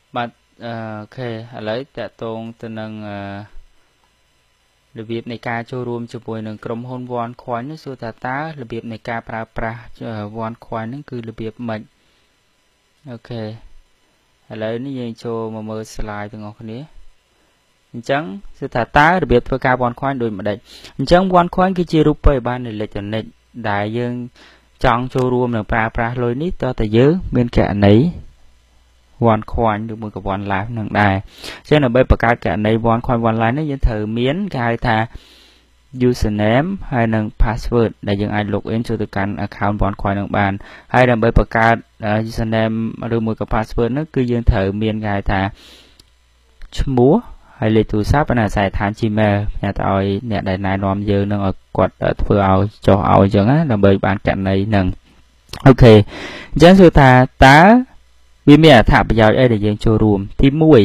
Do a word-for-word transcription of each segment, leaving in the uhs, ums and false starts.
បាទអឺអូខេឥឡូវតកតងទៅនឹងអឺរបៀបនៃការចូលរួមជាមួយនឹងក្រុមហ៊ុន OneCoin នេះសួរថាតើរបៀបនៃការប្រើប្រាស់ OneCoin ហ្នឹងគឺរបៀបម៉េចអូខេឥឡូវនេះយើងចូលមកមើល slide ទាំងអស់គ្នាអញ្ចឹងសួរថាតើរបៀបធ្វើការ OneCoin ដូចម្ដេចអញ្ចឹង OneCoin គឺជារូបិយប័ណ្ណអេឡិចត្រូនិកដែលយើងចង់ចូលរួមនឹងប្រើប្រាស់លុយនេះតើតើយើងមានគណនីOneCoin ឬមួយក៏ One Life នឹងដែរអញ្ចឹងដើម្បីបង្កើតគណនី OneCoin One Life នេះយើងត្រូវមានគេហៅថា username ហើយនិង password ដែលយើងអាច log in ចូលទៅកាន់ account OneCoin នឹងបានហើយដើម្បីបង្កើត username ឬមួយក៏ password នោះគឺយើងត្រូវមានគេហៅថាឈ្មោះហើយលេខទូរស័ព្ទនិងអាសយដ្ឋាន Gmail ញ៉ាំទៅឲ្យអ្នកដែលណែនាំយើងនឹងឲ្យគាត់ធ្វើឲ្យចុះឲ្យអញ្ចឹងណាដើម្បីបានគណនីនឹងអូខេអញ្ចឹងសួរថាតើវាមានអត្ថប្រយោជន៍អីដែលយើងចូលរួមទីមួយ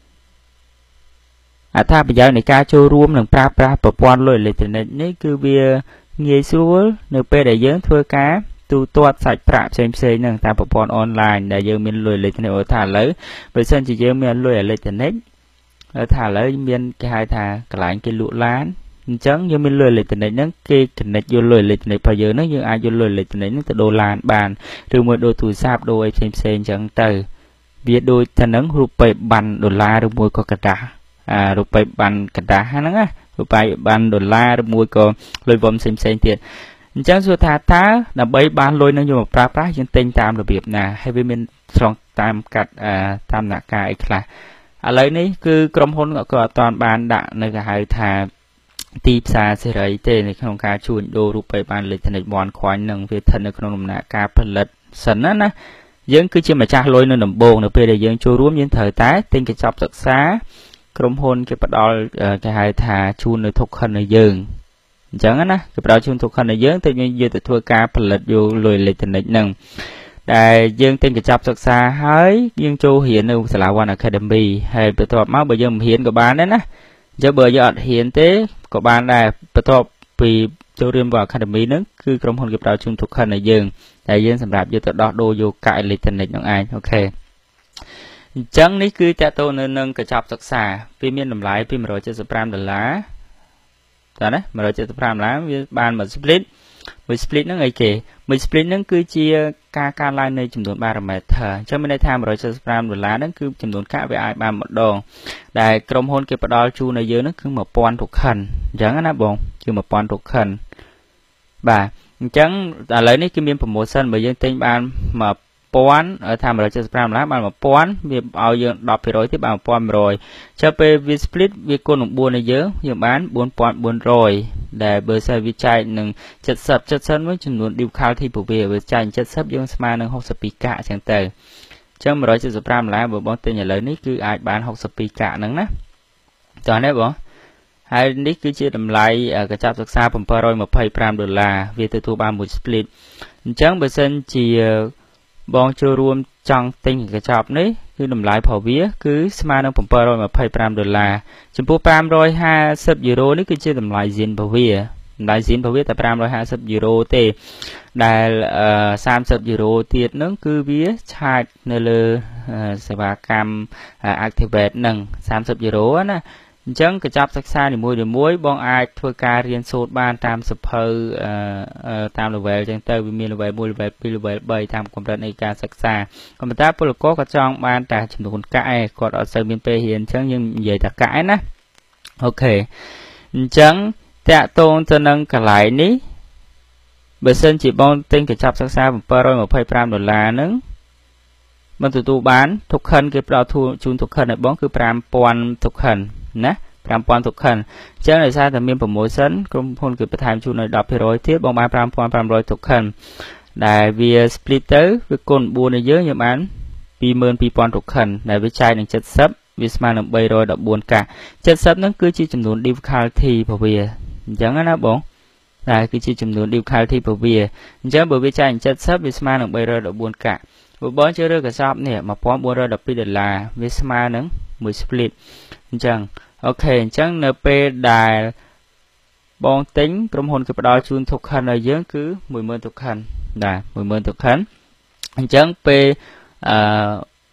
អត្ថប្រយោជន៍នៃការចូលរួមនឹងប្រើប្រាស់ប្រព័ន្ធលុយអេឡិចត្រូនិកនេះគឺវាងាយស្រួលនៅពេលដែលយើងធ្វើការទូទាត់សាច់ប្រាក់ផ្សេងផ្សេងហ្នឹងតាមប្រព័ន្ធអនឡាញដែលយើងមានលុយអេឡិចត្រូនិកថាឥឡូវបើសិនជាយើងមានលុយអេឡិចត្រូនិកថាឥឡូវមានគេហៅថាកន្លែងគេលក់ឡានអញ្ចឹងយើងមានលុយអេឡិចត្រូនិកហ្នឹងគេ connect យកលុយអេឡិចត្រូនិករបស់យើងហ្នឹងយើងអាចយកលុយអេឡិចត្រូនិកហ្នឹងទៅដូរឡានបានឬមួយដូរទូរស័ព្ទដូរអីផ្សេងផ្សេងអញ្ចឹងទៅវាដូចទៅនឹងរូបិយប័ណ្ណដុល្លារឬមួយក៏កដាស់អារូបិយប័ណ្ណកដាស់ហ្នឹងណារូបិយប័ណ្ណដុល្លារឬមួយក៏លុយវ៉ាន់ផ្សេងផ្សេងទៀតអញ្ចឹងសួរថាតើដើម្បីបានលុយនឹងយកមកប្រើប្រាស់យើងទិញតាមរបៀបណាហើយវាមានឆ្លងតាមកាត់តាមដំណាក់កាលអីខ្លះឥឡូវនេះគឺក្រុមហ៊ុនក៏អត់ទាន់បានដាក់នៅគេហៅថាទីផ្សារសេរីទេនៅក្នុងការជួញដូររូបិយប័ណ្ណអេឡិចត្រូនិក OneCoin នឹងវាស្ថិតនៅក្នុងដំណាក់កាលផលិតសិនណាណាយើងគឺជាម្ចាស់លុយនៅដំបូងនៅពេលដែលយើងចូលរួមយើងត្រូវតែទិញកញ្ចប់សិក្សាក្រុមហ៊ុនគេផ្ដល់គេហៅថាជូននៅ token ឲ្យយើងអញ្ចឹងណាគេផ្ដល់ជូន token ឲ្យយើងទៅយើងយកទៅធ្វើការផលិតយកលុយអេឡិចត្រូនិកហ្នឹងដែលយើងទិញកញ្ចប់សិក្សាហើយយើងចូលរៀននៅសាលា One Academy ហើយបន្ទាប់មកបើយើងមិនរៀនក៏បានដែរណាអញ្ចឹងបើយើងអត់រៀនទេក៏បានដែរបន្ទាប់ពីចូលរៀន One Academy ហ្នឹងគឺក្រុមហ៊ុនគេផ្ដល់ជូន token ឲ្យយើងតែយើងសម្រាប់យកទៅដោះដូរយកកាក់អេឡិចត្រូនិកហ្នឹងឯងអូខេអញ្ចឹងនេះគឺតើតើនៅនឹងកញ្ចប់សិក្សាវាមានតម្លៃពីone hundred seventy-fiveដុល្លារតើណាone hundred seventy-fiveដុល្លារវាបានមួយ split មួយ split ហ្នឹងអីគេមួយ split ហ្នឹងគឺជាការកើនឡើងនៃចំនួន parameter អញ្ចឹងមានន័យថាone hundred seventy-fiveដុល្លារហ្នឹងគឺចំនួនកាក់វាអាចបានម្ដងដែលក្រុមហ៊ុនគេផ្ដល់ជូនឲ្យយើងហ្នឹងគឺone thousand token អញ្ចឹងណាបងគឺone thousand token បាទអញ្ចឹងឥឡូវនេះគឺមាន promotion បើយើងទិញបានone thousandថាone hundred seventy-fiveដុល្លារបានone thousandវាឲ្យយើងten percent ទៀតបានone thousand one hundredចុះពេលវា split វាគុណនឹងfourឲ្យយើងយើងបានfour thousand four hundredដែលបើសិនវាចែកនឹងseventy seventyវិញចំនួន difficulty ពវាវាចែកseventyយើងស្មើនឹងsixty-twoកាក់អញ្ចឹងទៅអញ្ចឹងone hundred seventy-fiveដុល្លារបើបងទិញឥឡូវនេះគឺអាចបានsixty-twoកាក់ហ្នឹងណាតោះនេះបងហើយនេះគឺជាតម្លៃកញ្ចប់សិក្សាseven hundred twenty-fiveដុល្លារវាទទួលបានមួយ split អញ្ចឹងបើសិនជាបងចូលរួមចង់ទិញកញ្ចប់នេះគឺតម្លៃរបស់វាគឺស្មើនឹងseven hundred twenty-fiveដុល្លារចំពោះfive hundred fiftyយូរ៉ូនេះគឺជាតម្លៃ zin របស់វាតម្លៃ zin របស់វាតែfive hundred fiftyយូរ៉ូទេដែលthirtyយូរ៉ូទៀតហ្នឹងគឺវាឆាតនៅលើសេវាកម្ម activate ហ្នឹងthirtyយូរ៉ូណាអញ្ចឹងកញ្ចប់សិក្សានីមួយៗបងអាចធ្វើការរៀនសូត្របានតាមសភៅតាម level អញ្ចឹងទៅវាមាន level one level two level threeតាមកម្រិតនៃការសិក្សាក៏ប៉ុន្តែពលករក៏ចង់បានតែចំនួនកាក់ឯងគាត់អត់សូវមានពេលរៀនអញ្ចឹងយើងនិយាយតែកាក់ឯណាអូខេអញ្ចឹងតាក់ទងទៅនឹងកន្លែងនេះបើសិនជាបងទិញកញ្ចប់សិក្សាseven hundred twenty-fiveដុល្លារហ្នឹងមិនទទួលបាន token គេផ្ដល់ជូន token ឲ្យបងគឺfive thousand token ណាfive thousand token អញ្ចឹងដោយសារតែមាន promotion ក្រុមហ៊ុនគឺបន្ថែមជូនឲ្យten percent ទៀតបងបានfive thousand five hundred token ដែលវា split ទៅវាគុណfourឲ្យយើងយើងបានtwenty-two thousand token ដែលវាចែកនឹងseventyវាស្មើនឹងthree hundred fourteenកាក់seventyហ្នឹងគឺជាចំនួន difficulty របស់វាអញ្ចឹងណាបងដែលគឺជាចំនួន difficulty របស់វាអញ្ចឹងបើវាចែកនឹងseventyវាស្មើនឹងthree hundred fourteenកាក់បើបងជឿរើកញ្ចប់នេះone thousand four hundred twelveដុល្លារវាស្មើនឹងមួយ split អញ្ចឹងអូខេអញ្ចឹងនៅពេលដែលបងទិញក្រុមហ៊ុនគេផ្ដល់ជូន token ឲ្យយើងគឺone thousand token ដែរone thousand token អញ្ចឹងពេលអឺ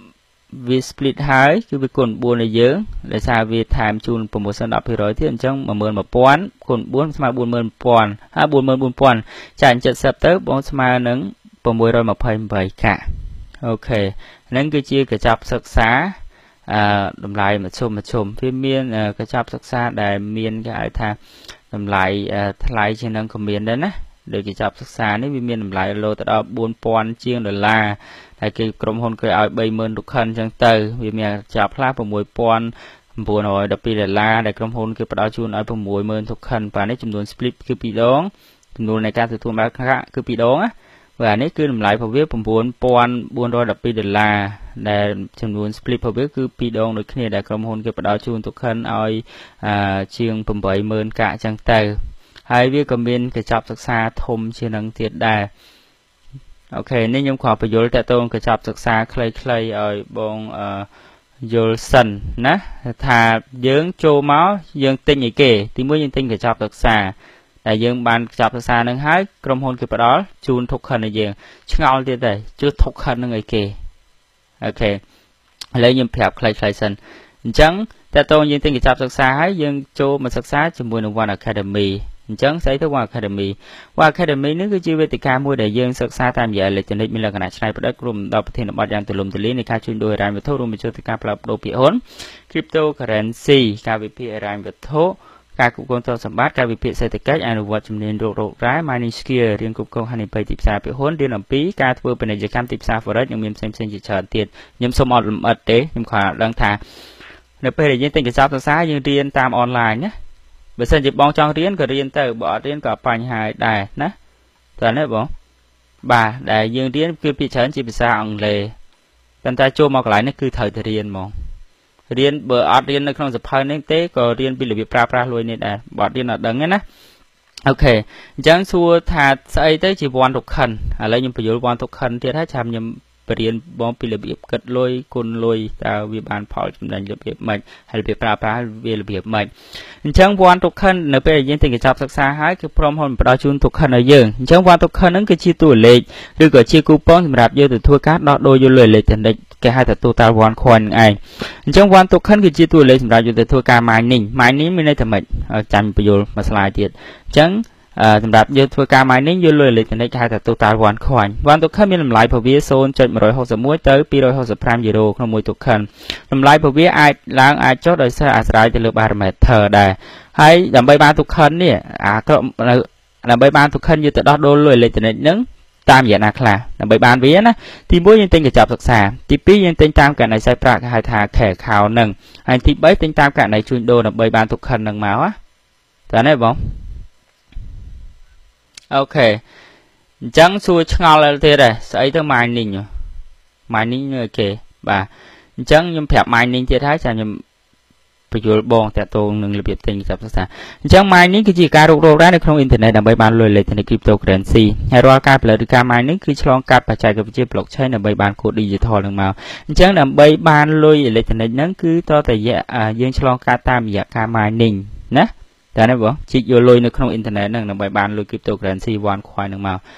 វា split ហើយគឺវាគុណbốnឲ្យយើងដោយសារវាថែមជូន promotion 10% ទៀតអញ្ចឹង một nghìn một trămគុណbốnស្មើ bốn nghìn một trăm ហើយ bốn nghìn bốn trăm ចាញ់seventyទៅបងស្មើនឹងsix hundred twenty-eightកាក់អូខេហ្នឹងគឺជាកញ្ចប់សិក្សាអឺតម្លៃមធ្យមមធ្យមវាមានកញ្ចប់សិក្សាដែលមានគេហៅថាតម្លៃថ្លៃជាងនឹងក៏មានដែរណាដោយកញ្ចប់សិក្សានេះវាមានតម្លៃលោទៅដល់four thousandជាងដុល្លារហើយគេក្រុមហ៊ុនគេឲ្យthree thousandទុកខិនអញ្ចឹងទៅវាមានកញ្ចប់ខ្លះsix thousand nine hundred twelveដុល្លារដែលក្រុមហ៊ុនគេផ្ដល់ជូនឲ្យsix thousandទុកខិនបាទនេះចំនួន split គឺពីរដងចំនួននៃការទទួលបានប្រាក់គឺពីរដងណាបាទនេះគឺតម្លៃរបស់វាnine thousand four hundred twelveដុល្លារដែលចំនួន split របស់វាគឺពីរដងដូចគ្នាដែលក្រុមហ៊ុនគេផ្ដល់ជូនទុកខិនឲ្យអឺជាងeight thousandកាក់អញ្ចឹងទៅហើយវាក៏មានកញ្ចប់សិក្សាធំជាងនឹងទៀតដែរអូខេនេះខ្ញុំខកបញ្យល់តទៅកញ្ចប់សិក្សាខ្លីៗឲ្យបងអឺយល់សិនណាថាយើងចូលមកយើងទិញអីគេទីមួយយើងទិញកញ្ចប់សិក្សាតែយើងបានកញ្ចប់សិក្សានឹងហើយក្រុមហ៊ុនគេផ្ដល់ជូនទុកខិនឲ្យយើងឆ្ងល់ទៀតដែរជឿទុកខិននឹងអីគេអូខេឥឡូវខ្ញុំប្រាប់ខ្លីៗសិនអញ្ចឹងតទៅយើងទិញកញ្ចប់សិក្សាហើយយើងចូលមកសិក្សាជាមួយនឹង One Academy អញ្ចឹងស្អីទៅ One Academy One Academy នេះគឺជាវេទិកាមួយដែលយើងសិក្សាតាមរយៈអេឡិចត្រូនិកមានលក្ខណៈច្នៃប្រឌិតរួមដល់ប្រធានបទយ៉ាងទូលំទូលាយនៃការជួញដូរហិរញ្ញវត្ថុរួមបញ្ចូលទៅការផ្លាស់ប្ដូរភាគហ៊ុន Cryptocurrency ការវិភាគហិរញ្ញវត្ថុការគ្រប់គ្រងទ្រព្យសម្បត្តិការវិភាគសេដ្ឋកិច្ចអនុវត្តជំនាញរករករ៉ែ Mining Skill រៀនគ្រប់គ្រងហានិភ័យទីផ្សារភាគហ៊ុនរៀនអំពីការធ្វើពាណិជ្ជកម្មទីផ្សារ Forex និងមានផ្សេងៗជាច្រើនទៀតខ្ញុំសូមអត់លម្អិតទេខ្ញុំគ្រាន់តែដឹងថានៅពេលដែលយើងទិញកញ្ចប់សិក្សាយើងរៀនតាមអនឡាញណាបើសិនជាបងចង់រៀនក៏រៀនទៅបើអត់រៀនក៏បញ្ហាដែរណាតើនេះបងបាទដែលយើងរៀនគឺភាគច្រើនជាភាសាអង់គ្លេសប៉ុន្តែចូលមកកន្លែងនេះគឺត្រូវតែរៀនហ្មងរៀនបើអត់រៀននៅក្នុងសភៅនេះទេក៏រៀនពីរបៀបប្រើប្រាស់លុយនេះដែរបើអត់រៀនអត់ដឹងទេណាអូខេអញ្ចឹងសួរថាស្អីទៅជាone tokenឥឡូវខ្ញុំបញ្យល់one tokenទៀតហើយចាំខ្ញុំបរៀនបងពីរបៀបគិតលុយគុណលុយតើវាបានផលចំណេញរបៀបម៉េចហើយរបៀបប្រើប្រាស់វារបៀបម៉េចអញ្ចឹង one token នៅពេលយើងទិញកញ្ចប់សិក្សាហើយគឺព្រមហ៊ុនផ្ដល់ជូន token ឲ្យយើងអញ្ចឹង one token ហ្នឹងគឺជាតួលេខឬក៏ជាគូប៉ុនសម្រាប់យើងទៅធ្វើការដោះដូរយកលុយអេឡិចត្រូនិកគេហៅថា total one coin ហ្នឹងឯងអញ្ចឹង one token គឺជាតួលេខសម្រាប់យកទៅធ្វើការ mining mining មានន័យថាម៉េចចាំបញ្យល់មួយ slide ទៀតអញ្ចឹងសម្រាប់យើងធ្វើការ mining យកលុយអេឡិចត្រូនិកគេហៅថា total one coin one token មានតម្លៃរបស់វា zero point one six one ទៅtwo hundred sixty-fiveយូរ៉ូក្នុងមួយ token តម្លៃរបស់វាអាចឡើងអាចចុះដោយសារអាស្រ័យទៅលើ parameter ដែរហើយដើម្បីបាន token នេះអាក្រមដើម្បីបាន token យកទៅដោះដូរលុយអេឡិចត្រូនិកហ្នឹងតាមរយៈណាខ្លះដើម្បីបានវាណាទីមួយយើងទិញកញ្ចប់សិក្សាទីពីរយើងទិញតាមករណីសាច់ប្រាក់គេហៅថា cash account ហ្នឹងហើយទីបីទិញតាមករណីជួញដូរដើម្បីបាន token ហ្នឹងមកណាតើនេះបងអូខេអញ្ចឹងសួរឆ្ងល់ទៀតដែរស្អីទៅ mining mining នៅគេបាទអញ្ចឹងខ្ញុំប្រាប់ mining ទៀតហើយចាំខ្ញុំបញ្យល់បងតាក់ទងនឹងរបៀបទិញកញ្ចប់សិក្សាអញ្ចឹង mining គឺជាការរុករកដែរនៅក្នុងអ៊ីនធឺណិតដើម្បីបានលុយអេឡិចត្រូនិក cryptocurrency ហើយរាល់ការផលិតឬការ mining គឺឆ្លងកាត់បច្ចេកវិទ្យា blockchain ដើម្បីបានកូដ digital នឹងមកអញ្ចឹងដើម្បីបានលុយអេឡិចត្រូនិកហ្នឹងគឺតតែយើងឆ្លងកាត់តាមរយៈការ mining ណាតែនេះបងជីកយកលុយនៅក្នុងអ៊ីនធឺណិតហ្នឹងដើម្បីបានលុយ cryptocurrency one coin ហ្នឹងមក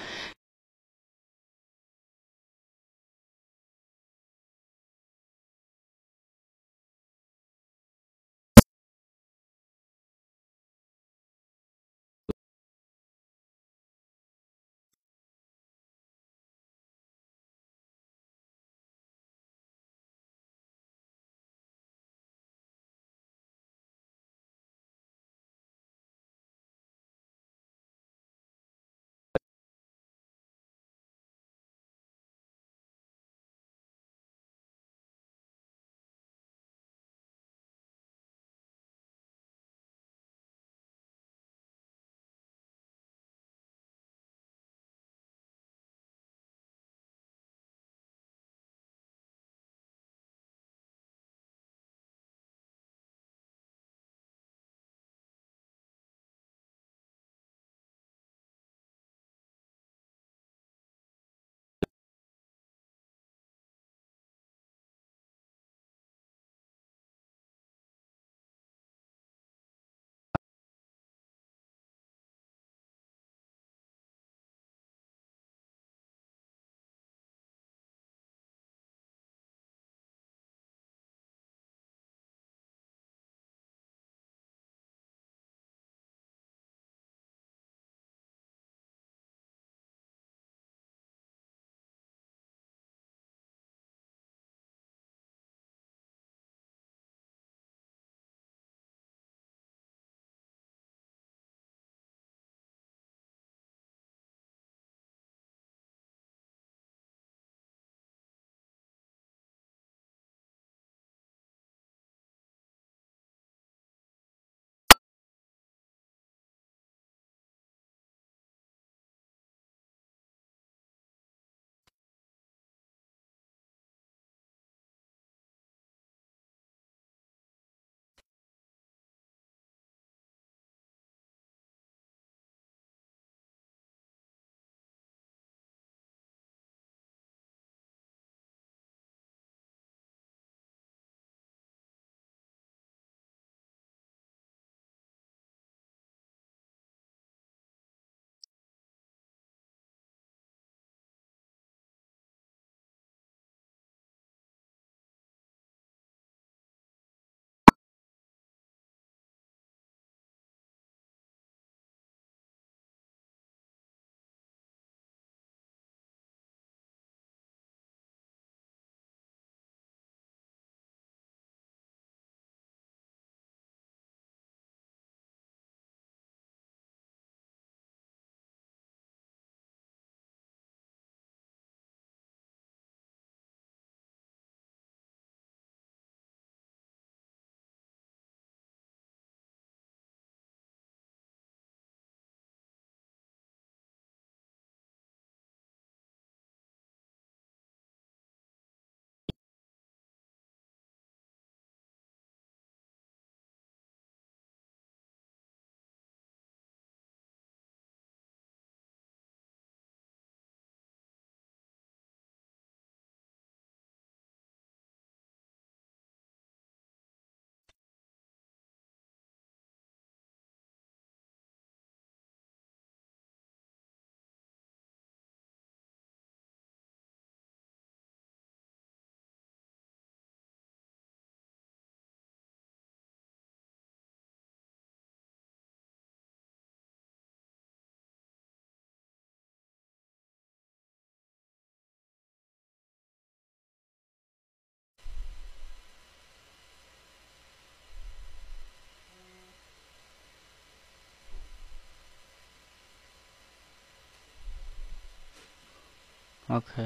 អូខេ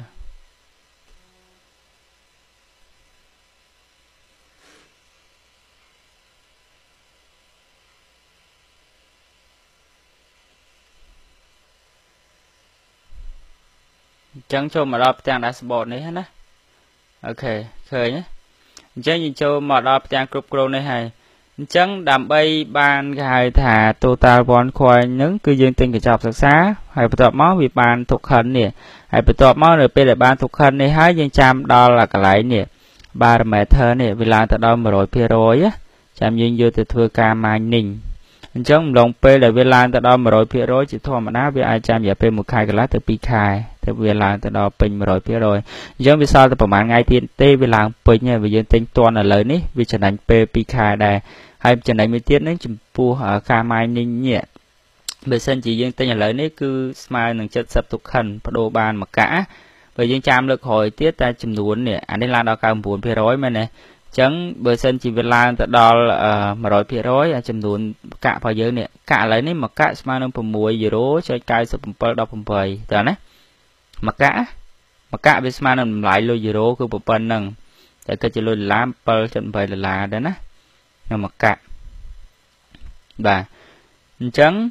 ចឹងចូលមកដល់ផ្ទាំង dashboard នេះណាអូខេឃើញណាអញ្ចឹងយើងចូលមកដល់ផ្ទាំងគ្រប់គ្រងនេះហើយអញ្ចឹងដើម្បីបានគេហៅថា total one coin ហ្នឹងគឺយើងទិញកញ្ចប់សិក្សាហើយបន្ទាប់មកវាបាន token នេះហើយបន្ទាប់មកនៅពេលដែលបាន token នេះហើយយើងចាំដល់កន្លែងនេះ parameter នេះវាឡើងទៅដល់ one hundred percent ចាំយើងយកទៅធ្វើការ mining អញ្ចឹងម្លងពេលដែលវាឡើងទៅដល់ one hundred percent ជាធម្មតាវាអាចចាំរយៈពេលមួយខែកន្លះទៅពីរខែទៅវាឡើងទៅដល់ពេញ one hundred percent អញ្ចឹងវាសល់តែប្រហែលថ្ងៃទៀតទេវាឡើងពេញហើយបើយើងទិញទាន់ឥឡូវនេះវាចំណេញពេលពីរខែដែរហើយចំណេញមួយទៀតហ្នឹងចំពោះការ mining នេះបើសិនជាយើងទិញឥឡូវនេះគឺស្មើនឹងseventy token បដូរបានមួយកាក់បើយើងចាំលើកក្រោយទៀតតែចំនួននេះអានេះឡើងដល់ninety-nine percent មែនទេចឹងបើសិនជាវាឡើងទៅដល់ one hundred percent ចំនួនកាក់របស់យើងនេះកាក់ឥឡូវនេះមួយកាក់ស្មើនឹងsix euro ninety-seven point one eightតើណាមួយកាក់មួយកាក់វាស្មើនឹងតម្លៃលុយយូរ៉ូគឺប៉ុណ្ណឹងតែគិតជាលុយដុល្លារseven point eightដុល្លារដែរណានៅមួយកាក់បាទអញ្ចឹង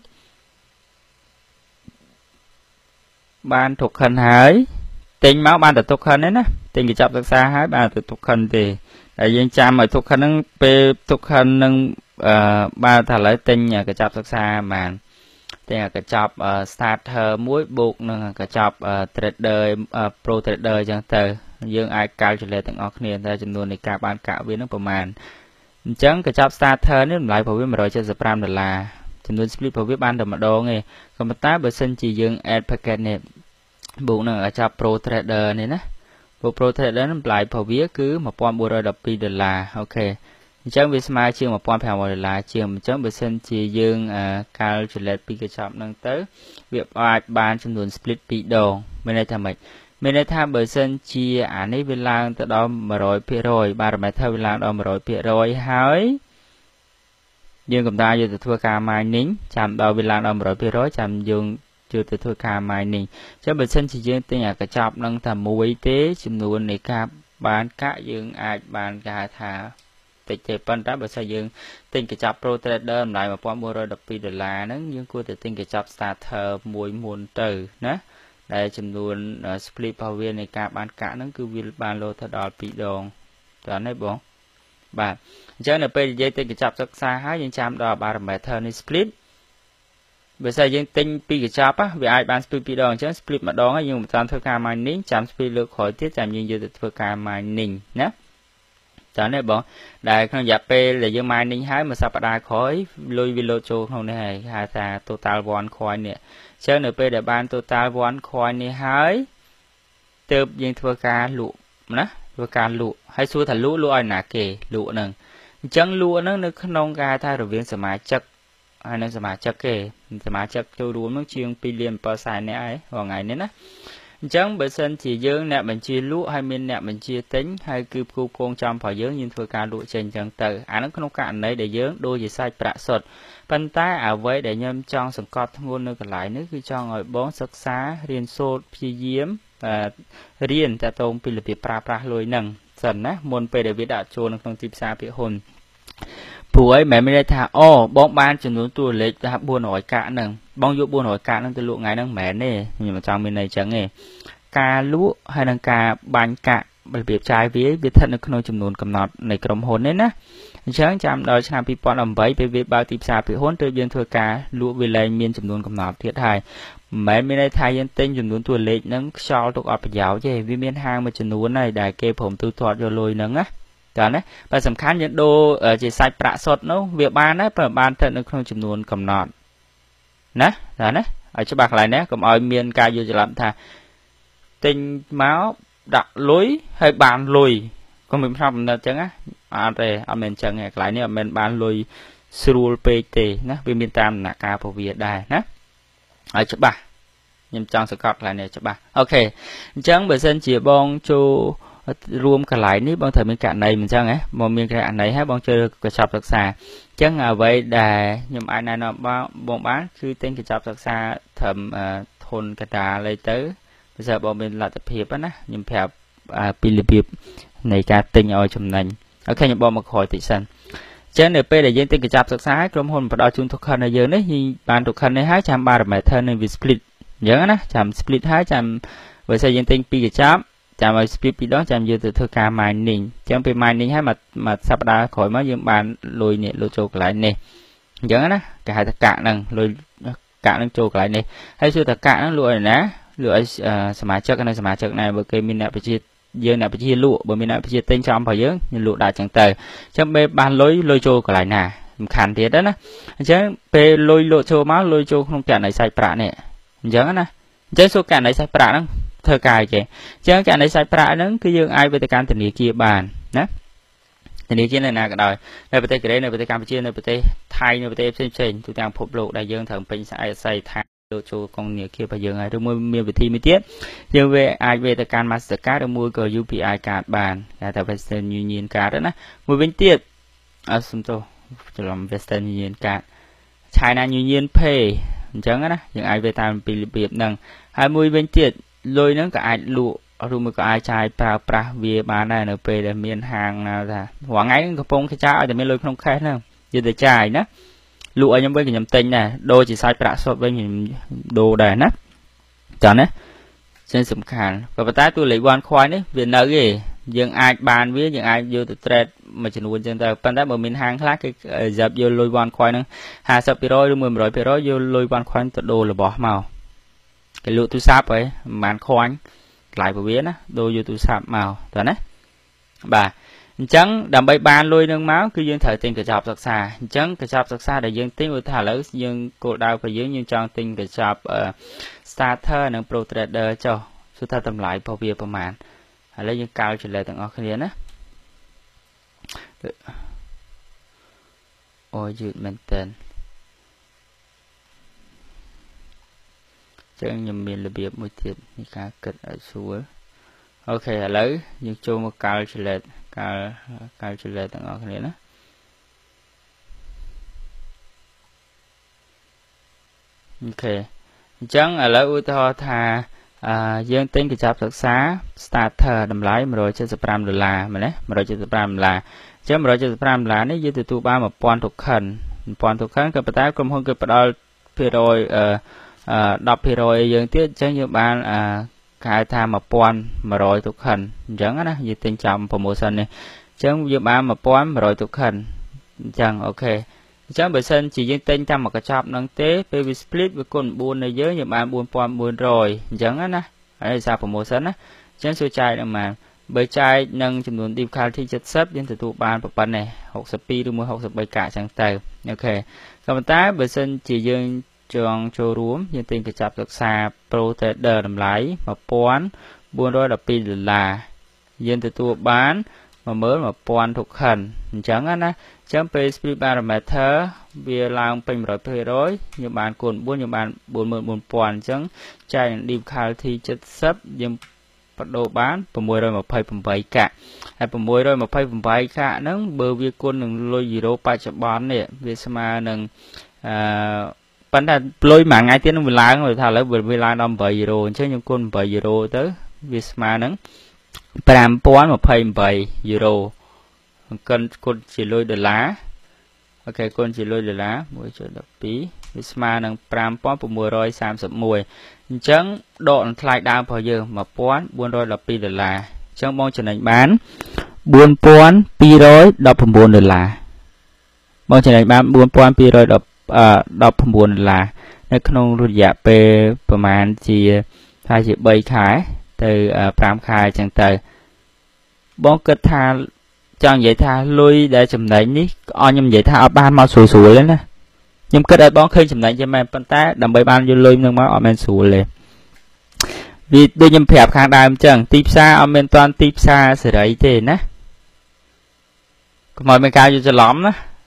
បាន token ហើយទិញមកបានតែ token ទេណាទិញកញ្ចប់សិក្សាហើយបានតែ token ទេហើយយើងចាំឲ្យ token ហ្នឹងពេល token ហ្នឹងអឺបានថាឥឡូវទិញកញ្ចប់សិក្សាបានតែកញ្ចប់ starter មួយបូកនឹងកញ្ចប់ trader pro trader អញ្ចឹងទៅយើងអាច calculate ទាំងអស់គ្នាតែចំនួននៃការបានកាក់វានឹងប្រមាណអញ្ចឹងកញ្ចប់ starter នេះតម្លៃរបស់វាone hundred seventy-fiveដុល្លារចំនួន split របស់វាបានតែម្ដងទេក៏ប៉ុន្តែបើសិនជាយើង add packet នេះបូកនឹងកញ្ចប់ pro trader នេះណាpro pro trader នឹងតម្លៃរបស់វាគឺone thousand four hundred twelveដុល្លារអូខេអញ្ចឹងវាស្មើជាងone thousand five hundredដុល្លារជាងអញ្ចឹងបើសិនជាយើង calculate ពីកញ្ចប់ហ្នឹងទៅវាអាចបានចំនួន split ពីរដងមានន័យថាម៉េចមានន័យថាបើសិនជាអានេះវាឡើងទៅដល់one hundred percent បាទ parameter វាឡើងដល់one hundred percent ហើយយើងកំដៅយកទៅធ្វើការ mining ចាំដល់វាឡើងដល់one hundred percent ចាំយើងយកទៅធ្វើការ mining អញ្ចឹងបើសិនជាយើងទិញអាកញ្ចប់ហ្នឹងតែមួយទេចំនួននៃការបានកាក់យើងអាចបានគេហៅថាតិចទេប៉ុន្តែបើសិនយើងទិញកញ្ចប់ pro trader តម្លៃone thousand four hundred twelveដុល្លារហ្នឹងយើងគួរតែទិញកញ្ចប់ starter មួយមុនទៅណាដែលចំនួន split របស់វានៃការបានកាក់ហ្នឹងគឺវាបានលោទៅដល់ពីរដងតើនេះបងបាទអញ្ចឹងនៅពេលនិយាយទិញកញ្ចប់សិក្សាហើយយើងចាំដល់ parameter នេះ split បើសិនយើងទិញពីរកញ្ចប់វាអាចបាន split ពីរដងអញ្ចឹង split ម្ដងហើយយើងមិនតាមធ្វើការ mining ចាំ split លើកក្រោយទៀតចាំយើងយកទៅធ្វើការ mining ណាចានេះបងដែលក្នុងរយៈពេលដែលយើង mining ហើយមួយសប្តាហ៍ក្រោយលុយវាលោតចូលក្នុងនេះហើយហៅថា total one coin នេះអញ្ចឹងនៅពេលដែលបាន total one coin នេះហើយទើបយើងធ្វើការលក់ណាធ្វើការលក់ហើយសួរថាលក់លក់ឲ្យណាគេលក់ហ្នឹងអញ្ចឹងលក់ហ្នឹងនៅក្នុងការថារវាងសមាជិកហើយនឹងសមាជិកគេសមាជិកចូលរួមនឹងជាងtwoលានsevenសែននាក់ហើយរាល់ថ្ងៃនេះណាអញ្ចឹងបើសិនជាយើងអ្នកបញ្ជាលក់ហើយមានអ្នកបញ្ជាទិញហើយគឺគូគងចំរបស់យើងយើងធ្វើការលក់ចេញអញ្ចឹងទៅអានឹងក្នុងករណីដែលយើងដូចជាសាច់ប្រាក់សុទ្ធប៉ុន្តែអ្វីដែលខ្ញុំចង់សង្កត់ធ្ងន់នៅកន្លែងនេះគឺចង់ឲ្យបងសិក្សារៀនសូត្រព្យាយាមរៀនតទៅពីរបៀបប្រើប្រាស់លុយហ្នឹងសិនណាមុនពេលដែលវាដាក់ចូលនៅក្នុងទីផ្សារភាគហ៊ុនព្រោះអីមិនមែនថាអូបងបានចំនួនតួលេខថាfour hundredកាក់ហ្នឹងបងយកfour hundredកាក់ហ្នឹងទៅលក់ថ្ងៃហ្នឹងមិនមែនទេខ្ញុំមិនចង់មានន័យចឹងទេការលក់ហើយនឹងការបាញ់កាក់របៀបចាយវាវាស្ថិតនៅក្នុងចំនួនកំណត់នៃក្រុមហ៊ុននេះណាអញ្ចឹងចាំដល់ឆ្នាំtwo thousand eightពេលវាបើកទីផ្សារភាគហ៊ុនទើបយើងធ្វើការលក់វាលែងមានចំនួនកំណត់ទៀតហើយមិនមែនមានន័យថាយើងទិញចំនួនតួលេខហ្នឹងខ្យល់ទុកអត់ប្រយោជន៍ទេវាមានហាងមួយចំនួនហើយដែលគេព្រមទូទាត់យកលុយហ្នឹងណាតើណាតែសំខាន់យើងដូរជាសាច់ប្រាក់សុទ្ធនោះវាបានដែរប៉ុន្តែបានទៅនៅក្នុងចំនួនកំណត់ណាតើណាឲ្យច្បាស់កន្លែងនេះកុំឲ្យមានការយល់ច្រឡំថាទិញមកដាក់លុយហើយបានលុយកុំមានផ្នែកបំណិតអញ្ចឹងណាអត់ទេអត់មែនអញ្ចឹងទេកន្លែងនេះអត់មែនបានលុយស្រួលពេកទេណាវាមានតាមដំណាក់កាលរបស់វាដែរណាឲ្យច្បាស់ខ្ញុំចង់សង្កត់កន្លែងនេះច្បាស់អូខេអញ្ចឹងបើសិនជាបងចូលរួមកន្លែងនេះបងត្រូវមានករណីមិនអញ្ចឹងហ៎បងមានករណីហើយបងចូលកញ្ចប់សិក្សាអញ្ចឹងអ្វីដែលខ្ញុំអាចណែនាំបងបងបានគឺទិញកញ្ចប់សិក្សាត្រឹមធនកដាលអីទៅបើ giờ bọn mình là tập hiệp á nhưng phèo pi lì biệp này cả tinh ở trong này ở khi những bọn một hồi thị sân trên np để dân tinh cái chạp sắc sái trong hồn và đo chung thuộc khăn ở dưới đấy thì bàn thuộc khăn này hai trăm ba mươi mét thân nên vì split nhớ nè chạm split hai trăm với xây dân tinh pi cái chạp chạm ở split pi đó chạm dưới từ thưa ca mining trong pi mining hai mặt mặt sắp đá khỏi mới dương bàn lùi nè lùi trục lại nè nhớ nè cả hai tất cả năng lùi cả năng trục lại nè hay xưa tất cả nó lùi nè lùiสมาชิกในสมาชิกในบริเวณมินไปชียืนในไปชีลู่บริเวณไปชีเต็งจอมพอเยอะยืนลู่ได้จังเตยจะไปบานลอยลอยโจก็หลายหน้าขันเทียดนะจะไปลอยโลโจมาลอยโจของแกในใส่ปลาเนี่ยเยอะนะจะสู้แกในใส่ปลานั่งเธอกายเจจะแกในใส่ปลานั่งคือยังไอไปแต่การถึงนี้กี่บานนะถึงนี้กี่ในนาก็ได้ในประเทศเกรในประเทศกัมพูชาในประเทศไทยในประเทศเช่นๆทุกอย่างพบโลกได้ยังถึงเป็นใส่ใส่ทางcho con nhiều kia bây giờ này trong miền Việt mi tiết giờ về ai về tại can Mastercard mua cờ u pê i card bàn cả tại Western Union card đó nè mua bên tiết à xong rồi cho làm Western Union card China Union Pay chẳng á những ai về tại Philippines nâng hai mươi bên tiết lôi nó cả ai lụ rồi mới có ai trai pra pra về bàn này nó về để miền hàng nào ra hoàng ấy có phong cái trái để miền lôi không khai nữa giờ để trai nữa lụa nhóm với cái nhóm tinh này đôi chỉ sai bạ so với những đồ đài nát cho nè trên sầm khàn và bắt tay tôi lấy quan khoai đấy vì nơi gì dừng ai bàn với dừng ai vô từ trade mà chỉ nuôi trên tờ bắt tay mở miền hàng khác cái dập vô lôi quan khoai nữa hà sập piro rồi mười rồi piro vô lôi quan khoai tự đồ là bỏ màu cái lụa tôi sáp ấy màn khoai lại vào biến á đôi vô tôi sáp màu cho nè bà chẳng đầm bay ban lôi nâng máu cứ dương thời tình cái chọc sặc xa chẳng cái chọc sặc xa để dương tính của thả lỡ dương cổ đau phải dương nhưng trong tình cái chọc ở starter nâng pro trader cho số ta tầm lại bao biaประมาณlấy dương cao trở lại tầng ở kia nữa ôi dữ mình tên chẳng nhầm miền là biệt một tiết như cá cất ở xuống ok lấy dương cho một cao trở lại cao cao trở lại tầng ở kia nữa ok chẳng ở lấy ưu to thà dương tính cái chạp thực xá starter đầm lái mà rồi trên sập ram đô la mà đấy mà rồi trên sập ram là chứ mà rồi trên sập ram là nếu như từ tu ba một pon thuộc khẩn pon thuộc khẩn cái bắt tay cùng hơn cái bắt đầu phi rồi đọc phi rồi dương tiết chẳng như bạn khai tham một pon mà rồi thuộc khẩn chẳng á như tình trọng promotion này chẳng như ba một pon mà rồi thuộc khẩn chẳng ok chẳng bởi sân chỉ dương tên trong một cái chạp nâng tế baby split với con buôn này giới như bạn buôn pon buôn rồi chẳng á nè ở đây sao promotion á chẳng số trai đâu mà bởi trai nâng chùm nguồn tìm khai thi chất sắp đến từ tụ ban bậc bắn này học sắp pi được mua học sắp bay cả chẳng tờ ok còn tá bởi sân chỉ dương trường cho rúm dương tên cái chạp được xa pro trader làm lái mà pon buôn rồi là pi là dương từ tụ bán mà mới mà pon thuộc khẩn chẳng á nè chẳng pe split parameter bia lang pin rồi pe rồi như bạn cuốn buôn như bạn buôn mượn buôn pon chẳng trai đi khai thi chất sắp dương bắt đầu bán phần mười rồi mà pay phần bảy cả hay phần mười rồi mà pay phần bảy cả nó bờ việc con đừng lôi gì đâu phải chậm bán này việc mà đừng vấn đề lôi mạng ngay tiếng nó bị láng rồi thà lấy vừa bị láng đâm bảy euro chứ những con bảy euro tới việc mà nó làm pon mà pay bảy euro cần con chỉ lôi đờ lá ok con chỉ lôi đờ lá mỗi chỗ đập phí việc mà nó làm pon phần mười rồi sam sập mùi chẳng đoạn lại đa bao giờ mà pon buôn rồi là pi đờ là chẳng mong trở thành bán buôn pon pi rồi đập phần buôn đờ là mong trở thành bán buôn pon pi rồi đập đập phần buôn làในขนมรุ่นยาเปประมาณจีทายจีใบขายtừพรามขายจังเตยบ้องกระทาจังvậy tha lui để chùm này ní o nhầm vậy tha ở ban mau sủi sủi lên nè nhưng cái đây bón khi chùm này cho mẹ pan tá đầm bay ban vô lui nhưng mà ở men sủi lên vì đôi nhầm phèp khang đàm chẳng tiếp xa ở men toàn tiếp xa sẽ đấy thế nè mọi mình cao vô cho lắm đó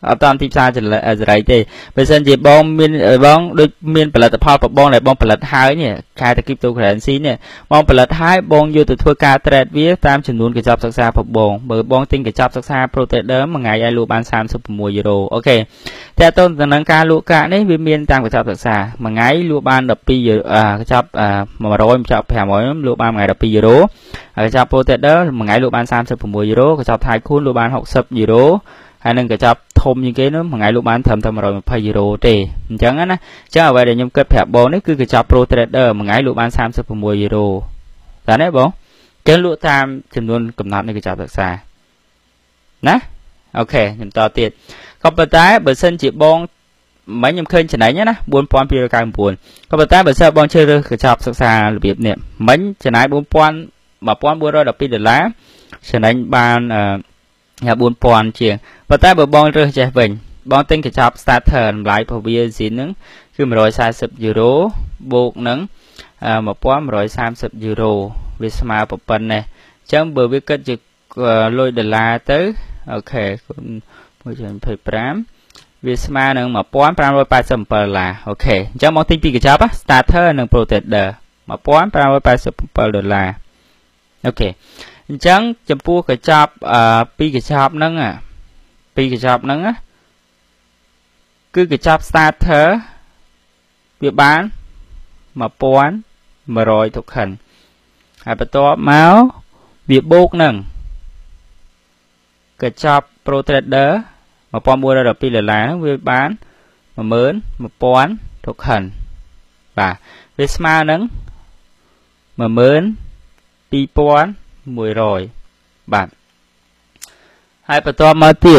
អត់តាមទីផ្សារសេរីទេបើសិនជាបងមានបងដូចមានផលិតផលបងដែលបងផលិតហើយនេះខែតា cryptocurrency នេះបងផលិតហើយបងយកទៅធ្វើការ trade វាតាមចំនួនកញ្ចប់សិក្សាផងបងបើបងទិញកញ្ចប់សិក្សា Pro Trader មួយថ្ងៃឲ្យលក់បានសាមសិប៦យូរ៉ូអូខេតើតើទៅនឹងការលក់កាក់នេះវាមានតាមកញ្ចប់សិក្សាមួយថ្ងៃលក់បានដប់ពីរកញ្ចប់មួយរយ កញ្ចប់ប្រាំរយលក់បានមួយថ្ងៃដប់ពីរយូរ៉ូហើយកញ្ចប់ Pro Trader មួយថ្ងៃលក់បានសាមសិប៦យូរ៉ូកញ្ចប់ Tycoon លក់បានហុកសិបយូរ៉ូហើយនឹងកញ្ចប់ធំជាងគេនោះមួយថ្ងៃលក់បានត្រឹមតែមួយរយម្ភៃយូរ៉ូទេអញ្ចឹងណាអញ្ចឹងអ្វីដែលខ្ញុំគិតប្រាប់បងនេះគឺកញ្ចប់ Pro Trader មួយថ្ងៃលក់បានសាមសិប៦យូរ៉ូតើណាបងចឹងលក់តាមចំនួនកំណត់នៃកញ្ចប់សិក្សាណាអូខេខ្ញុំតទៀតក៏ប៉ុន្តែបើសិនជាបងមិញខ្ញុំឃើញចំណេញណាបួនពាន់ពីររយកៅសិប៩ក៏ប៉ុន្តែបើសិនបងជ្រើសរើសកញ្ចប់សិក្សារបៀបនេះមិញចំណាយបួនពាន់មួយពាន់បួនរយដប់ពីរដុល្លារចំណេញបានអឺបួនពាន់ជាងប៉ុន្តែបើបងរើសចេះវិញបងទិញកញ្ចប់ starter តម្លៃរបស់វាស៊ីនហ្នឹងគឺមួយរយសាសិបយូរ៉ូបូកនឹងមួយពាន់មួយរយសាមសិបយូរ៉ូវាស្មើប៉ុណ្ណេះអញ្ចឹងបើវាគិតជាលុយដុល្លារទៅអូខេគុណមួយចំនួនยี่สิบห้าវាស្មើនឹងmột nghìn năm trăm tám mươi bảyដុល្លារអូខេអញ្ចឹងមកទិញពីកញ្ចប់ starter និង Pro Trader một nghìn năm trăm tám mươi bảyដុល្លារអូខេអញ្ចឹងចំពោះកញ្ចប់អឺពីកញ្ចប់ហ្នឹងពីកញ្ចប់ហ្នឹងគឺកញ្ចប់ starter វាបានmột nghìn một trăm token ហើយបន្ទាប់មកវាបូកនឹងកញ្ចប់ Pro Trader một nghìn bốn trăm mười haiដុល្លារហ្នឹងវាបានmột nghìn một trăm token បាទវាស្មើនឹងmột nghìn hai trăm một trămបាទហើយបន្ទាប់មកទៀត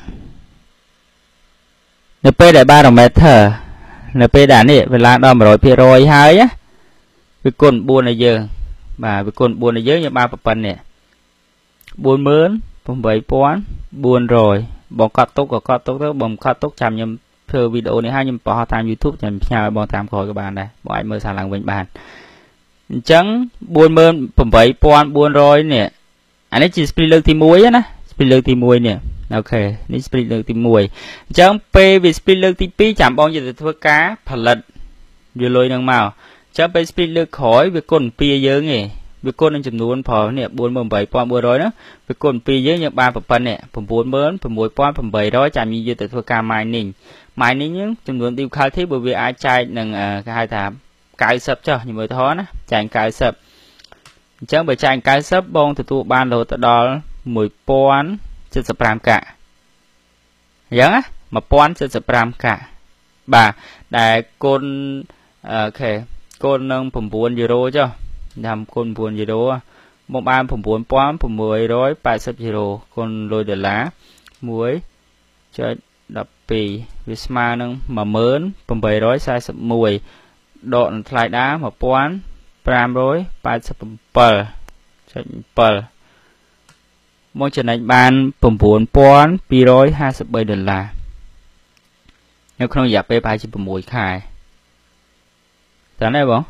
នៅពេលដែលបាន Meter នៅពេលដែលនេះវាឡើងដល់một trăm phần trămហើយណាវាគុណbốnឲ្យយើងបាទវាគុណbốnឲ្យយើងយើងបានប៉ុណ្ណេះbốn nghìn tám trăm bốn trămបងកត់ទុកក៏កត់ទុកទៅបងកត់ទុកចាំខ្ញុំធ្វើវីដេអូនេះហើយខ្ញុំបង្ហោះតាម YouTube ចាំផ្ញើឲ្យបងតាមក្រោយក៏បានដែរបងអាចមើលសារឡើងវិញបានអញ្ចឹងbốn nghìn tám trăm bốn trămនេះអានេះជា split លើកទីមួយណា split លើកទីមួយនេះអូខេនេះ split លើកទីមួយអញ្ចឹងពេលវា split លើកទីពីរចាំបងយកទៅធ្វើការផលិតវាលុយនឹងមកអញ្ចឹងពេល split លើកក្រោយវាគុណពីយើងឯងវាគុណនឹងចំនួនផលនេះbốn nghìn bảy trăm bốn trămហ្នឹងវាគុណពីយើងយើងបានប៉ុណ្ណេះchín nghìn sáu trăm tám trămចាំយើងយកទៅធ្វើការ mining mining ហ្នឹងចំនួន difficulty បើវាអាចចែកនឹងគេហៅថា90ចុះខ្ញុំមើលទៅណាចែក90អញ្ចឹងបើចែក90បងទទួលបានរហូតដល់một nghìn bảy mươi lămកាក់អញ្ចឹងណាmột nghìn bảy mươi lămកាក់បាទដែលគុណអូខេគុណនឹង9យូរ៉ូចុះតាមគុណ9យូរ៉ូមកបានchín nghìn sáu trăm tám mươiយូរ៉ូគុណលុយដុល្លារmột chấm mười haiវាស្មើនឹងmột nghìn tám trăm bốn mươi mộtដកថ្លៃដាmột nghìn năm trăm tám mươi bảyចុច7មកចំណេញបានchín nghìn hai trăm hai mươi baដុល្លារនៅក្នុងរយៈពេលប្រហែលជា6ខែតើណាបង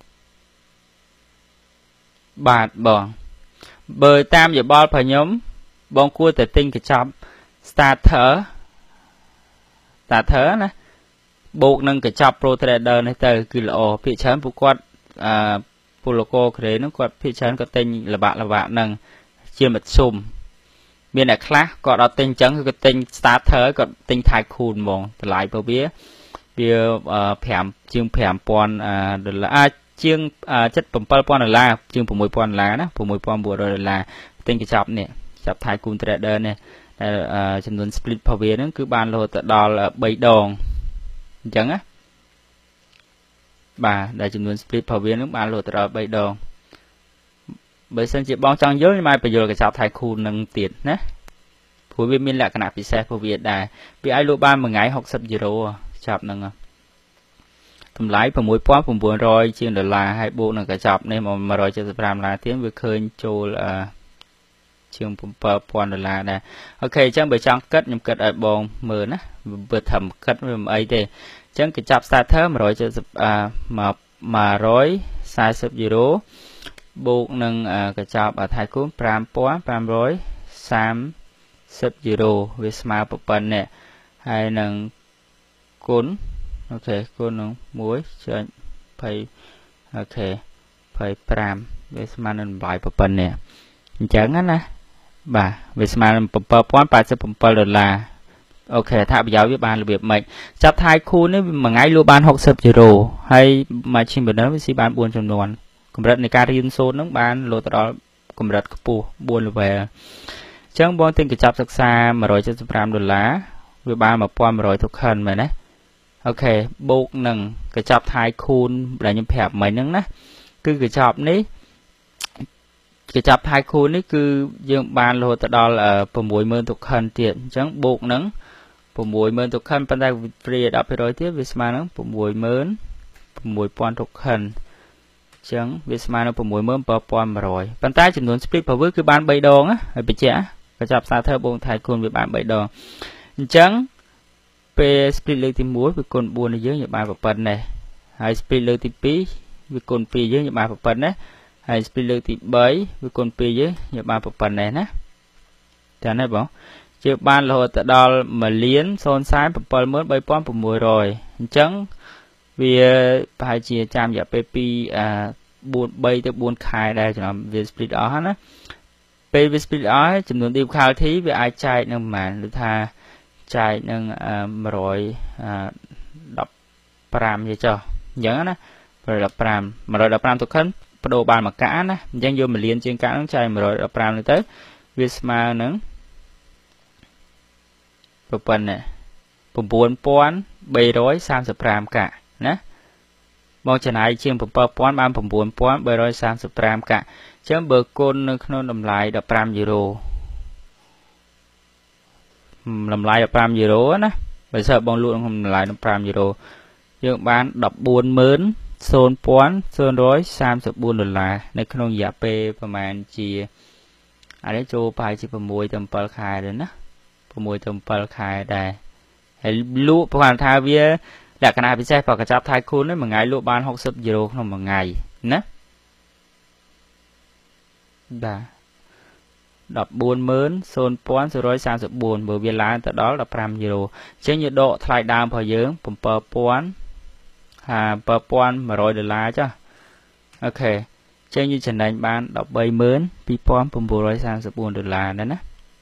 បាទបងបើតាមយោបល់របស់ខ្ញុំបងគួរតែទិញកញ្ចប់ starter starter ណាបូកនឹងកញ្ចប់ Pro Trader នេះទៅគឺល្អភាគច្រើនពួកគាត់អឺពលករក្រេនោះគាត់ភាគច្រើនគាត់ទិញលបាក់លបាក់នឹងជាមធ្យមមានអ្នកខ្លះគាត់អត់ទិញអញ្ចឹងគឺគាត់ទិញ starter គាត់ទិញ Tycoon ហ្មងតម្លៃរបស់វាវា5ជាង5000ដុល្លារជាងជិត7,000ដុល្លារជាង6,000ដុល្លារណា6,900ដុល្លារទិញកញ្ចប់នេះចាប់ Tycoon Trader នេះដែលចំនួន split របស់វាហ្នឹងគឺបានរហូតដល់3ដងអញ្ចឹងណាបាទដែលចំនួន split របស់វាហ្នឹងបានរហូតដល់3ដងបើសិនជាបងចង់យល់ខ្ញុំអាចបញ្យល់កញ្ចប់ Tycoon នឹងទៀតណាព្រោះវាមានលក្ខណៈពិសេសរបស់វាដែរវាអាចលក់បានមួយថ្ងៃหกสิบយូរ៉ូចាប់ហ្នឹងតម្លៃ6,900ជាងដុល្លារហើយបូកនឹងកញ្ចប់នេះមកmột trăm bảy mươi lămដុល្លារទៀតវាឃើញចូលអឺជាង7,000ដុល្លារដែរអូខេអញ្ចឹងបើចង់គិតខ្ញុំគិតឲ្យបងមើលណាវាត្រឹមគិតវាមិនអីទេអញ្ចឹងកញ្ចប់ starter một trăm bảy mươiអឺmột trăm bốn mươiយូរ៉ូបូកនឹងកញ្ចប់ Tycoon năm nghìn năm trăm ba mươiយូរ៉ូវាស្មើប៉ុណ្ណេះហ hai nâng cuốn ok cuốn nâng muối cho phải ok phải pram về mà nên bài bập bần nè chẳng á nè bà về mà bập bập quán bài sẽ bập bập là ok tháp giáo với ban là việc mệnh chấp thai khu nếu mà ngay luôn ban học sập zero hay mà chỉ bên đó với si ban buồn trong đoàn cùng rất này ca riêng số nó ban lô đó cùng rất pu buồn về chẳng bọn tin cái chấp sắc xa mà rồi cho pram đô lá với ban mà qua mà rồi thuộc hình mà nè ok buộc nâng cái chấp thai khu là những phép mấy nâng nè cứ cái chấp ní cái chấp thai khu ní cứ dương ban lô đó là phần mũi mơn thuộc hình tiện chẳng buộc nângผมมวยเมินทุกขั้นปันได้เปรียดเอาไปร้อยเทียบวิสมานังผมมวยเมินผมมวยปอนทุกขั้นจังวิสมานังผมมวยเมินปอปอนมาร้อยปันใต้จำนวนสปริตพาวเวอร์คือบานใบดองอ่ะไปเจ้ากระจับซาเธอร์บงไทยคนไปบานใบดองจังเปสปริตเลยที่มวยไปคนบัวในเยอะอย่างบานปะปันเนี่ยไฮสปริตเลยที่ปีไปคนปีเยอะอย่างบานปะปันเนี่ยไฮสปริตเลยที่ใบไปคนปีเยอะอย่างบานปะปันเนี่ยนะจำได้ปะchưa ban là hồi đó mà liến xôn xái bập bờ mới bay pon bập mùi rồi chẳng vì phải chỉ chạm giả pp à buồn bay tới buồn khai đây cho nó về split đó á pp split đó chừng luôn đi khai thí về ai chạy nâng mà được tha chạy nâng mà rồi đọc pram vậy cho nhớ á rồi đọc pram mà rồi đọc pram thuộc khấn đồ bàn mà cá á danh vô mà liến trên cá nó chạy mà rồi đọc pram tới visma nâng phần này phần buồn pon bê rối sam sập ram cả nè mong chân ai chiêm phần bờ pon ban phần buồn pon bê rối sam sập ram cả chấm bờ côn nó nằm lại đập ram zero nằm lại đập ram zero nè bây giờ bong luôn nằm lại đập ram zero dương bán đập buồn mớn xôn pon xôn rối sam sập buồn đồn làในขนมยาเปประมาณจีอะไรโจไปจีประมวยจำปลคายเลยนะมวยจมเปิลคายได้ให้ลูกประมาณทาเวียแหละขณะพิเศษพอกระจับทายคุณได้เหมือนไงลูกบ้านหกสิบยูโรขนมเหมือนไงนะบ่าดับบุญเหมือนโซนป้อนสี่ร้อยสามสิบบุญเบอร์เวลาแต่đó là nămยูโรเช่นยูโดทลายดาวพอเยอะผมเปิลป้อนอ่าเปิลป้อนมาร้อยดอลลาร์จ้ะโอเคเช่นยูฉันได้บ้านดับใบเหมือนปีป้อนผมบุญร้อยสามสิบบุญดอลลาร์นั่นนะ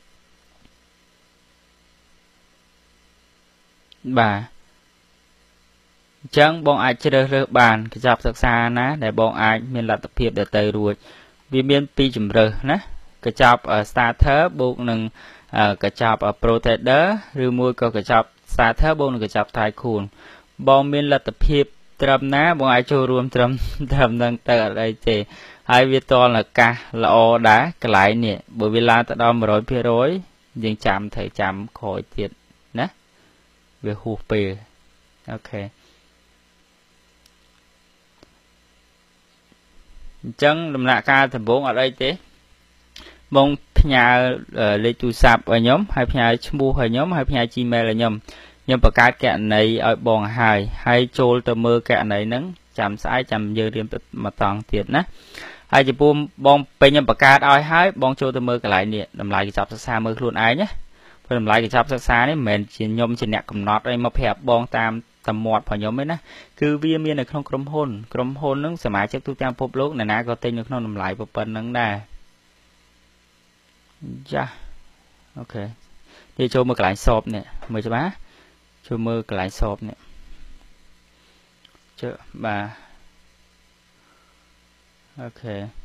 บ่าจังบองอาจจะเลือกบานกระจับศึกษานะแต่บองอาจมีหลักเพียบเดือดเตยรวยวิเมียนปีจุ่มเรือนะกระจับสตาร์เทอร์บุกหนึ่งกระจับโปรเทเดอร์หรือมวยก็กระจับสตาร์เทอร์บุกหนึ่งกระจับไทยคูณบองมีหลักเพียบตรำนะบองอาจจะรวมตรำตรำดังเตอร์อะไรเจให้วิตอนละกะละอดากลายเนี่ยบเวลาตัดดอมร้อยเพียร้อยยังจำเถยจำคอยเจ็ดนะvề hụt bề ok chân làm lại ca thành bốn ở đây thế mong nhà lấy tu sạp ở nhóm hay nhà mua ở nhóm hay nhà chi mê là nhóm nhưng mà cái kẹn này ở bòn hài hay trôi tờ mơ kẹn này nắng chạm sai chạm giờ điểm mà toàn thiệt nè hay chỉ buông bong pe nhưng mà cái ai hái bong trôi tờ mơ cái lại nè làm lại cái chập xa mơ luôn ai nhéทำลายกระชับศึกษาเนี่ยเหมือนจีนยมจีนเนี่ยกำหนดอะไรมาแผบบองตามตำหมวดพอยมไหมนะคือวิเมียในขนมกรมพลกรมพลนั่งสมัยเจ้าตุ้งจางพบโลกในนาก็เต็มในขนมทำลายปนนั่งได้จ้ะโอเคที่โชว์มือกลายสอบเนี่ยมือใช่ไหมโชว์มือกลายสอบเนี่ยเจอมาโอเค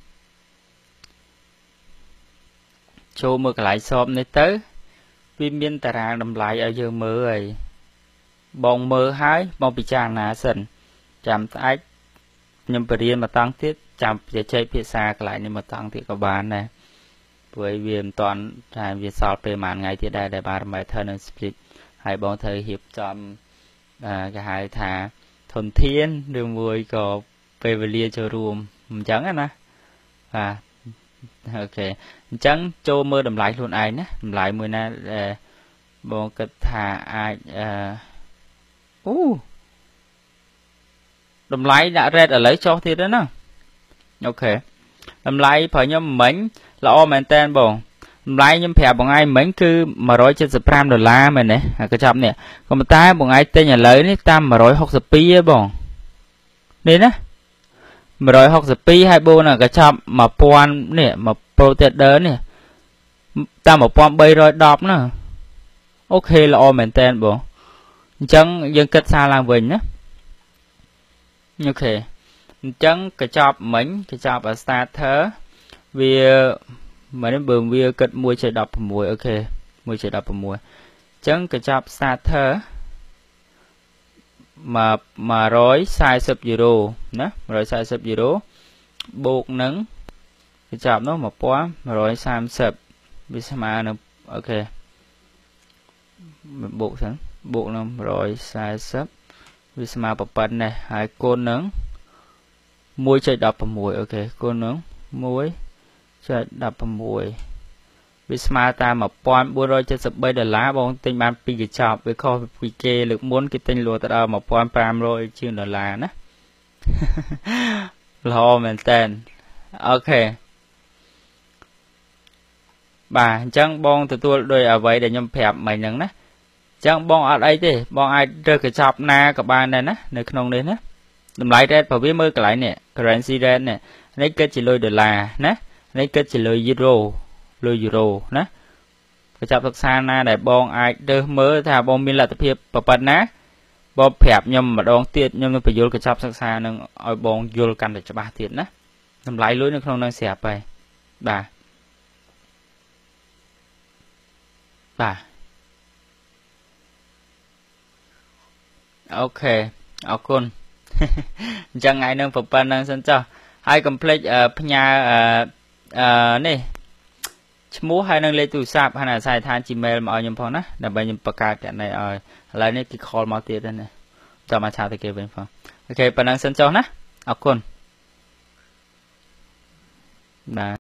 โชว์มือกลายสอบในเต้วิเมียนตารางดำลายเอาเยอะมือไอ้บองมือหายบองปีจางนาสันจำไอ้ยมไปเรียนมาตั้งทิศจำจะใช้พิซซ่ากลายนี่มาตั้งที่กบาลนะเพื่อเวียนตอนทายเวียนสอบไปมานไงที่ได้ได้บาร์มาเทอร์นสปริตให้บองเธอหิบจำอ่าก็หายถาทนเทียนเรื่องมวยก็ไปเรียนโชว์รวมมันจังอ่ะนะอ่าโอเคจังโจมือดำลายluôn aiนะดำลายมือนะบองกระถาไออู้ดำลายđã ra ở lấy cho thì đó nè ok ดำลายพอยมเหม็นละออแมนเทนบอง lại nhưng phải bọn ai mấy cứ mà rồi trên spam đô la mà nè cái chậm nè còn ta bọn ai tên nhà lớn ấy tam mà rồi học sập pi á bọn nên á mà rồi học sập pi hai bộ là cái chậm mà pon nè mà protector nè ta một pon bay rồi đọc nữa ok là all mình tên bọn chân dân kết xa làm vinh á ok chân cái chọc mình cái chọc ở starter vì mà đến bường vì kết mùi chạy đọc mùi ok mùi chạy đọc mùi chân cái chọc starter mà mà rối size sub zero nè rồi size sub zero buộc nắng cái chọc nó một quá rồi size sub vì sao mà nó ok buộc sẵn buộc nó rồi size sub vì sao mà bập bận này hai côn nắng muối chạy đập vào muối ok côn nắng muối chạy đập vào muối vì sao ta mà pon bùa rồi chạy sập bay đờ lá bông tinh ban pi cái chọc với kho pi kê lực muốn cái tinh lùa ta đâu mà pon pram rồi chưa đờ lá nè lo mình tên ok bà chẳng bông từ tôi đôi ở vậy để nhâm phẹp mày nắng nè chẳng bông ở đây thì bông ai rơi cái chọc na các bạn này nè nơi không đến á làm lại ra và biết mới cái lại nè currency ra nè lấy kết chỉ lôi đô la nè lấy kết chỉ lôi euro lôi euro nè cái chọc thật xa na để bông ai đưa mới thà bông miên là tập hiệp và bật ná bông phẹp nhâm mà đón tiết nhâm nó phải vô cái chọc thật xa nâng ở bông vô căn để cho ba tiết nè làm lại lối nó không đang xẹp vậy bà bà ok ok chẳng ai nâng phục ban nâng sân cho hai complete ở nhà nè mua hai nâng lên tủ sạp hay là xài than gmail mà ở nhầm phong á là bây nhầm bạc cái này ở lại này cái call mau tiền đây này cho mà chào thì kêu bên phong ok ban nâng sân cho nè ok